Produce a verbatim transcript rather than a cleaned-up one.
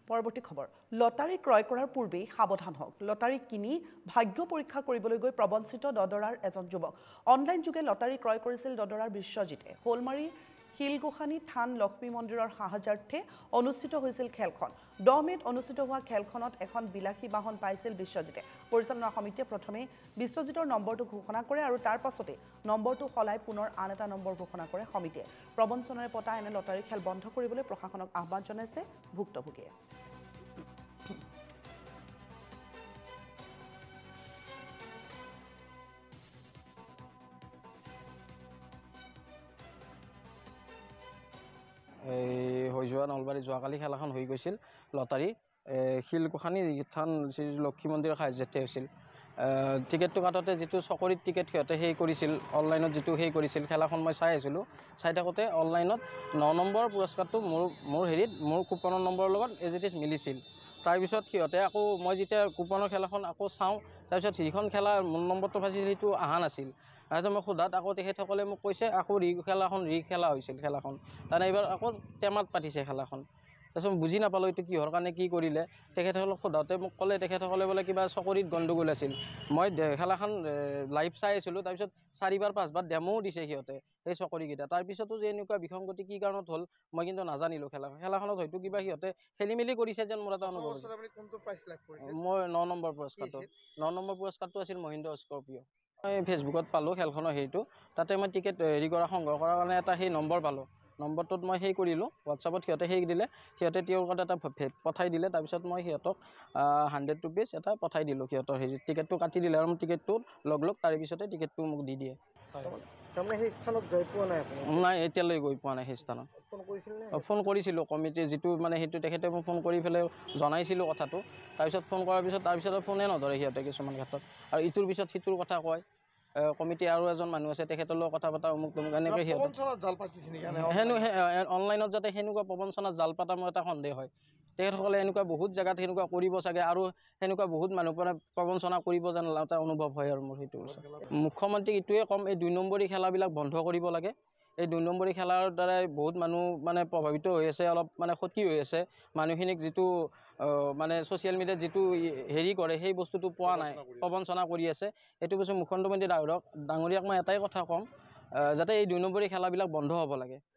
পৰৱৰ্তী খবৰ লটাৰী ক্ৰয় কৰাৰ পূৰ্বেই সাৱধান হওক লটাৰী কিনি ভাগ্য পৰীক্ষা কৰিবলৈ গৈ প্ৰবঞ্চিত দদৰাৰ এজন যুৱক অনলাইন যোগে লটাৰী ক্ৰয় কৰিছিল দদৰাৰ বিশ্বজিতে হোলমাৰী শিলগোহানী থান লক্ষ্মী মন্দিৰৰ সাহায্যাৰ্থে অনুষ্ঠিত হৈছিল খেলখন দহ মেত অনুষ্ঠিত হোৱা খেলখনত এখন বিলাসী বাহন পাইছিল বিশ্বজিতে পৰিচালনা সমিতিয়ে প্ৰথমে বিশ্বজিতৰ নম্বৰটো ঘোষণা কৰে আৰু তাৰ পাছতে নম্বৰটো সলাই পুনৰ আন এটা নম্বৰ ঘোষণা কৰে সমিতিয়ে প্ৰবঞ্চনাৰে পতা এনে লটাৰী খেল বন্ধ কৰিবলৈ প্ৰশাসনক আহ্বান জনাইছে ভুক্তভোগীয়ে এই হৈ যোৱা নলবাৰী যোৱাকালি খেলাখন হৈ গৈছিল লটাৰী শিলগোহানী থান শ্ৰী লক্ষ্মী মন্দিৰৰ সাহায্যতে হৈছিল টিকেটটো কাটোতে যিটো চকৰিত টিকেট সিহঁতে সেই কৰিছিল অনলাইনত যিটো সেই কৰিছিল খেলাখন মই চাই আছিলোঁ চাই থাকোঁতে অনলাইনত ন নম্বৰ পুৰস্কাৰটো মোৰ মোৰ হেৰিত মোৰ কুপনৰ নম্বৰৰ লগত এজ ইট ইজ মিলিছিল তাৰপিছত সিহঁতে আকৌ মই যেতিয়া কুপনৰ খেলাখন আকৌ চাওঁ তাৰপিছত সেইখন খেলা মোৰ নম্বৰটো ফাঁচিছিল সেইটো অহা নাছিল তাৰপিছত মই সোধাত আকৌ তেখেতসকলে মোক কৈছে আকৌ ৰি খেলাখন ৰি খেলা হৈছিল খেলাখন তাৰমানে এইবাৰ আকৌ টেমাত পাতিছে খেলাখন তাৰপিছত বুজি নাপালোঁ এইটো কিহৰ কাৰণে কি কৰিলে তেখেতসকলক সোধাওঁতে মোক ক'লে তেখেতসকলে বোলে কিবা চকৰিত গণ্ডগোল আছিল মই খেলাখন লাইভ চাই আছিলোঁ তাৰপিছত চাৰিবাৰ পাঁচবাৰ ডেমোও দিছে সিহঁতে সেই চকৰিকেইটা তাৰপিছতো যে এনেকুৱা বিসংগতি কি কাৰণত হ'ল মই কিন্তু নাজানিলোঁ খেলাখন খেলাখনত হয়তো কিবা সিহঁতে খেলি মেলি কৰিছে যেন মোৰ এটা অনুভৱ মই ন নম্বৰ পুৰস্কাৰটো ন নম্বৰ পুৰস্কাৰটো আছিল মহিন্দ্ৰা স্কৰপিঅ মই ফেচবুকত পালোঁ খেলখনৰ হেৰিটো তাতে মই টিকেট হেৰি কৰা সংগ্ৰহ কৰাৰ কাৰণে এটা সেই নম্বৰ পালোঁ নম্বৰটোত মই সেই কৰিলোঁ হোৱাটছআপত সিহঁতে সেই দিলে সিহঁতে তেওঁলোকৰ এটা পঠাই দিলে তাৰপিছত মই সিহঁতক হাণ্ড্ৰেড ৰুপিজ এটা পঠাই দিলোঁ সিহঁতৰ হেৰি টিকেটটো কাটি দিলে আৰু মোৰ টিকেটটো লগ লগ তাৰে পিছতে টিকেটটো মোক দি দিয়ে তাৰমানে সেই স্থানত গৈ পোৱা নাই নাই এতিয়ালৈ গৈ পোৱা নাই সেই স্থানত ফোন কৰিছিলোঁ কমিটিৰ যিটো মানে সেইটো তেখেতে মোক ফোন কৰি পেলাই জনাইছিলোঁ কথাটো তাৰপিছত ফোন কৰাৰ পিছত তাৰপিছত ফোনে নধৰে সিহঁতে কিছুমান ক্ষেত্ৰত আৰু ইটোৰ পিছত সিটোৰ কথা কয় কমিটি আৰু এজন মানুহ আছে তেখেতৰ লগত কথা পতা অমুক তমুক এনেকৈ সিহঁতে সেনো অনলাইনত যাতে সেনেকুৱা প্ৰবঞ্চনাত জাল পাতা মোৰ এটা সন্দেহ হয় তেখেতসকলে এনেকুৱা বহুত জেগাত সেনেকুৱা কৰিব চাগে আৰু সেনেকুৱা বহুত মানুহ মানে প্ৰবঞ্চনা কৰিব যেন এটা অনুভৱ হয় আৰু মোৰ সেইটো মুখ্যমন্ত্ৰীক এইটোৱে ক'ম এই দুই নম্বৰী খেলাবিলাক বন্ধ কৰিব লাগে এই দুই নম্বৰী খেলাৰ দ্বাৰাই বহুত মানুহ মানে প্ৰভাৱিত হৈ আছে অলপ মানে ক্ষতি হৈ আছে মানুহখিনিক যিটো মানে ছ'চিয়েল মিডিয়াত যিটো হেৰি কৰে সেই বস্তুটো পোৱা নাই প্ৰবঞ্চনা কৰি আছে এইটো বস্তু মুখ্যমন্ত্ৰী ডাঙৰীয়াক ডাঙৰীয়াক মই এটাই কথা ক'ম যাতে এই দুই নম্বৰী খেলাবিলাক বন্ধ হ'ব লাগে